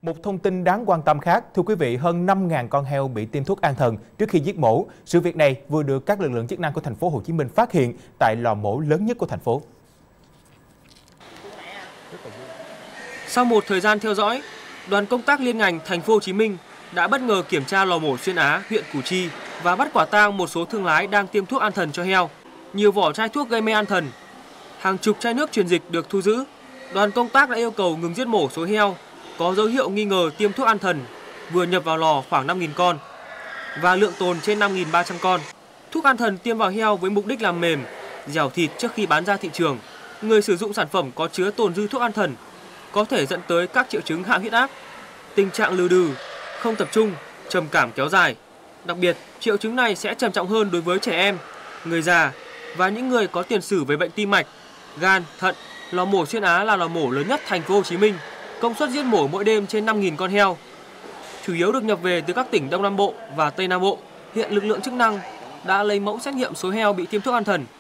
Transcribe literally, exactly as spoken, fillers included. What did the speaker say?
Một thông tin đáng quan tâm khác, thưa quý vị, hơn năm nghìn con heo bị tiêm thuốc an thần trước khi giết mổ. Sự việc này vừa được các lực lượng chức năng của thành phố Hồ Chí Minh phát hiện tại lò mổ lớn nhất của thành phố. Sau một thời gian theo dõi, đoàn công tác liên ngành thành phố Hồ Chí Minh đã bất ngờ kiểm tra lò mổ Xuyên Á, huyện Củ Chi và bắt quả tang một số thương lái đang tiêm thuốc an thần cho heo. Nhiều vỏ chai thuốc gây mê an thần, hàng chục chai nước truyền dịch được thu giữ. Đoàn công tác đã yêu cầu ngừng giết mổ số heo có dấu hiệu nghi ngờ tiêm thuốc an thần vừa nhập vào lò khoảng năm nghìn con và lượng tồn trên năm nghìn ba trăm con. Thuốc an thần tiêm vào heo với mục đích làm mềm, dẻo thịt trước khi bán ra thị trường. Người sử dụng sản phẩm có chứa tồn dư thuốc an thần có thể dẫn tới các triệu chứng hạ huyết áp, tình trạng lừ đừ, không tập trung, trầm cảm kéo dài. Đặc biệt, triệu chứng này sẽ trầm trọng hơn đối với trẻ em, người già và những người có tiền sử về bệnh tim mạch, gan, thận. Lò mổ Xuyên Á là lò mổ lớn nhất thành phố Hồ Chí Minh, công suất giết mổ mỗi đêm trên năm nghìn con heo. Chủ yếu được nhập về từ các tỉnh Đông Nam Bộ và Tây Nam Bộ. Hiện lực lượng chức năng đã lấy mẫu xét nghiệm số heo bị tiêm thuốc an thần